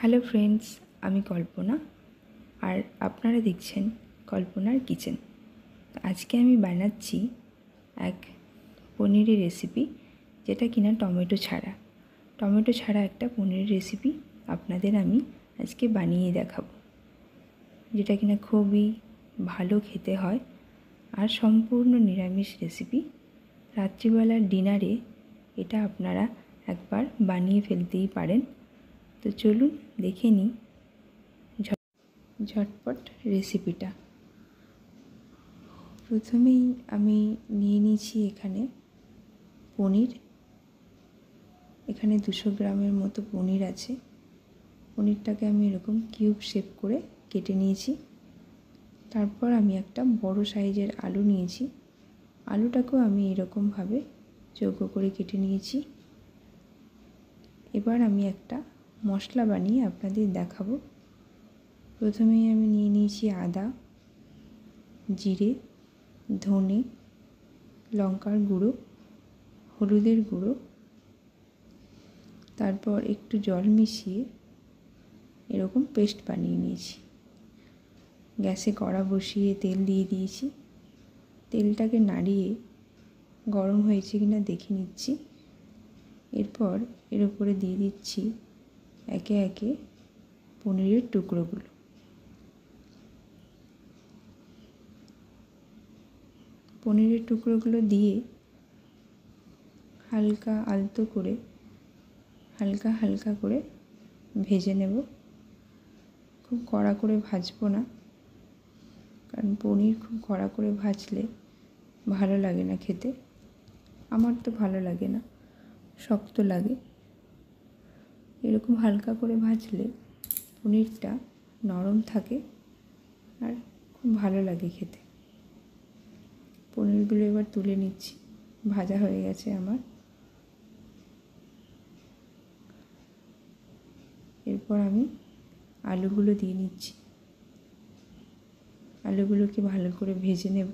Hello friends, আমি কল্পনা আর আপনারা দেখছেন কল্পনার কিচেন। আজকে আমি বানাচ্ছি এক পনিরের রেসিপি, যেটা কিনা টমেটো ছাড়া একটা পনিরের রেসিপি আপনাদের আমি আজকে বানিয়ে দেখাবো, যেটা কিনা খুবই ভালো খেতে হয় আর সম্পূর্ণ নিরামিষ রেসিপি। রাত্রিবেলার ডিনারে এটা আপনারা একবার বানিয়ে ফেলতেই পারেন। তো চলুন দেখে নিই ঝটপট রেসিপিটা। প্রথমেই আমি নিয়ে নিয়েছি এখানে পনির। এখানে 200 গ্রামের মতো পনির আছে। পনিরটাকে আমি এরকম কিউব শেপ করে কেটে নিয়েছি। তারপর আমি একটা বড় সাইজের আলু নিয়েছি। আলুটাকেও আমি এরকমভাবে চৌকো করে কেটে নিয়েছি। এবার আমি একটা মশলা বানিয়ে আপনাদের দেখাবো। প্রথমেই আমি নিয়ে নিয়েছি আদা, জিরে, ধনে, লঙ্কার গুঁড়ো, হলুদের গুঁড়ো। তারপর একটু জল মিশিয়ে এরকম পেস্ট বানিয়ে নিয়েছি। গ্যাসে কড়া বসিয়ে তেল দিয়ে দিয়েছি। তেলটাকে নাড়িয়ে গরম হয়েছে কিনা দেখে নিচ্ছি। এরপর এর উপরে দিয়ে দিচ্ছি একে একে পনিরের টুকরোগুলো। পনিরের টুকরোগুলো দিয়ে হালকা হালকা করে ভেজে নেব। খুব কড়া করে ভাজবো না, কারণ পনির খুব কড়া করে ভাজলে ভালো লাগে না খেতে। আমার তো ভালো লাগে না, শক্ত লাগে। এরকম হালকা করে ভাজলে পনিরটা নরম থাকে আর খুব ভালো লাগে খেতে। পনিরগুলো এবার তুলে নিচ্ছি। ভাজা হয়ে গেছে আমার। এরপর আমি আলুগুলো দিয়ে নিচ্ছি। আলুগুলোকে ভালো করে ভেজে নেব।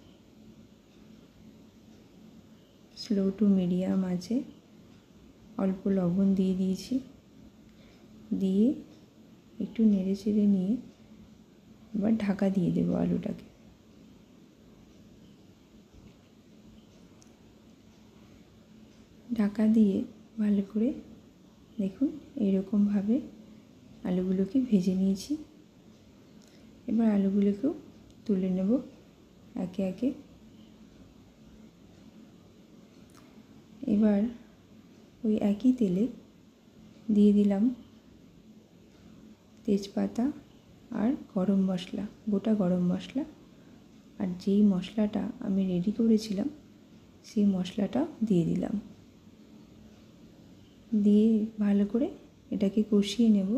স্লো টু মিডিয়াম আছে। অল্প লবণ দিয়ে দিয়েছি। দিয়ে একটু নেড়ে চেড়ে নিয়ে এবার ঢাকা দিয়ে দেবো আলুটাকে। ঢাকা দিয়ে ভালো করে দেখুন এইরকমভাবে আলুগুলোকে ভেজে নিয়েছি। এবার আলুগুলোকেও তুলে নেব একে একে। এবার ওই একই তেলে দিয়ে দিলাম তেজপাতা আর গরম মশলা, গোটা গরম মশলা। আর যেই মশলাটা আমি রেডি করেছিলাম সেই মশলাটা দিয়ে দিলাম। দিয়ে ভালো করে এটাকে কষিয়ে নেব।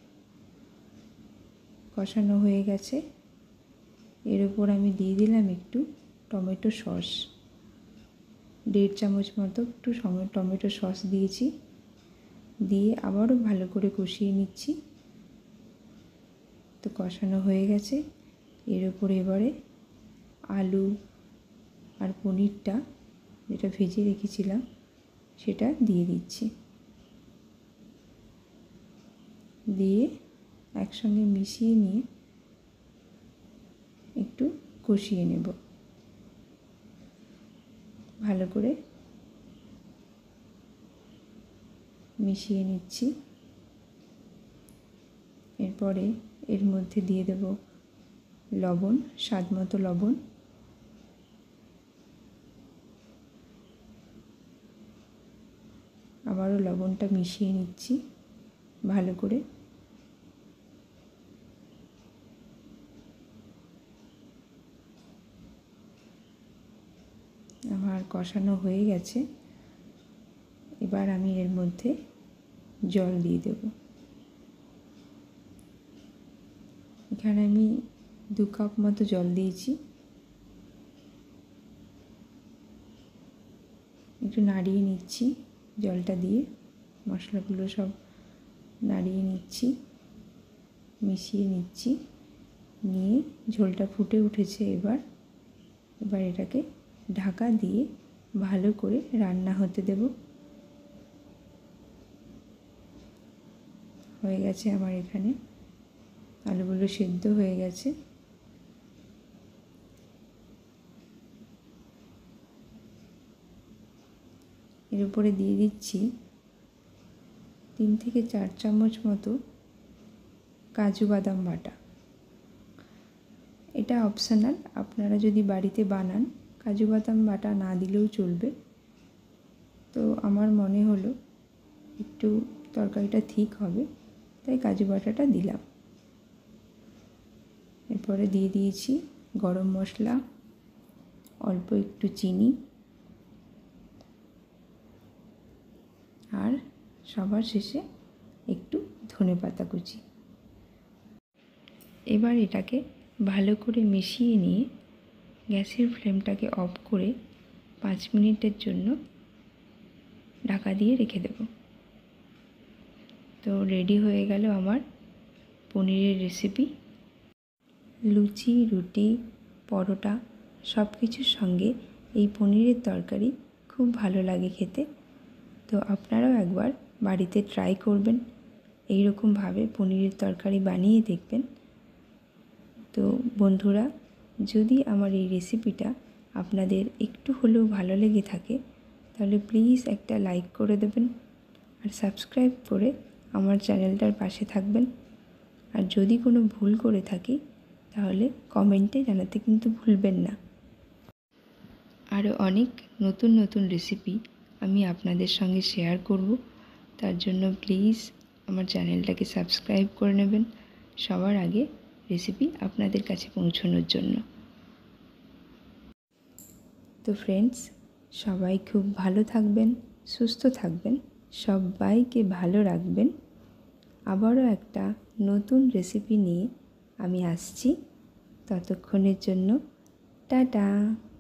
কষানো হয়ে গেছে। এর উপর আমি দিয়ে দিলাম একটু টমেটো সস। 1.5 চামচ মতো একটু টমেটো সস দিয়েছি। দিয়ে আবারও ভালো করে কষিয়ে নিচ্ছি। তো কষানো হয়ে গেছে। এর উপর এবারে আলু আর পনিরটা যেটা ভেজে রেখেছিলাম সেটা দিয়ে দিচ্ছি। দিয়ে একসঙ্গে মিশিয়ে নিয়ে একটু কষিয়ে নেব। ভালো করে মিশিয়ে নিচ্ছি। এরপরে এর মধ্যে দিয়ে দেব লবণ, স্বাদ মতো লবণ। আবারও লবণটা মিশিয়ে নিচ্ছি ভালো করে। আমার কষানো হয়ে গেছে। এবার আমি এর মধ্যে জল দিয়ে দেব। এখানে আমি 2 কাপ মতো জল দিয়েছি। একটু নাড়িয়ে নিচ্ছি জলটা দিয়ে। মশলাগুলো সব নাড়িয়ে নিচ্ছি, মিশিয়ে নিচ্ছি। নিয়ে ঝোলটা ফুটে উঠেছে। এবার এটাকে ঢাকা দিয়ে ভালো করে রান্না হতে দেব। হয়ে গেছে আমার এখানে, আলুগুলো সেদ্ধ হয়ে গেছে। এর উপরে দিয়ে দিচ্ছি 3 থেকে 4 চামচ মতো কাজু বাদাম বাটা। এটা অপশনাল, আপনারা যদি বাড়িতে বানান কাজু বাদাম বাটা না দিলেও চলবে। তো আমার মনে হলো একটু তরকারিটা ঠিক হবে, তাই কাজু বাটাটা দিলাম। এরপরে দিয়ে দিয়েছি গরম মশলা, অল্প একটু চিনি, আর সবার শেষে একটু ধনেপাতা কুচি। এবার এটাকে ভালো করে মিশিয়ে নিয়ে গ্যাসের ফ্লেমটাকে অফ করে 5 মিনিটের জন্য ঢাকা দিয়ে রেখে দেব। তো রেডি হয়ে গেল আমার পনিরের রেসিপি। লুচি, রুটি, পরোটা সব কিছুর সঙ্গে এই পনিরের তরকারি খুব ভালো লাগে খেতে। তো আপনারাও একবার বাড়িতে ট্রাই করবেন, এই রকমভাবে পনিরের তরকারি বানিয়ে দেখবেন। তো বন্ধুরা, যদি আমার এই রেসিপিটা আপনাদের একটু হলেও ভালো লেগে থাকে তাহলে প্লিজ একটা লাইক করে দেবেন আর সাবস্ক্রাইব করে আমার চ্যানেলটার পাশে থাকবেন। আর যদি কোনো ভুল করে থাকি তাহলে কমেন্টে জানাতে কিন্তু ভুলবেন না। আরও অনেক নতুন নতুন রেসিপি আমি আপনাদের সঙ্গে শেয়ার করব, তার জন্য প্লিজ আমার চ্যানেলটাকে সাবস্ক্রাইব করে নেবেন সবার আগে রেসিপি আপনাদের কাছে পৌঁছানোর জন্য। তো ফ্রেন্ডস, সবাই খুব ভালো থাকবেন, সুস্থ থাকবেন, সবাইকে ভালো রাখবেন। আবারও একটা নতুন রেসিপি নিয়ে আমি আসছি। ততক্ষণের জন্য টাটা।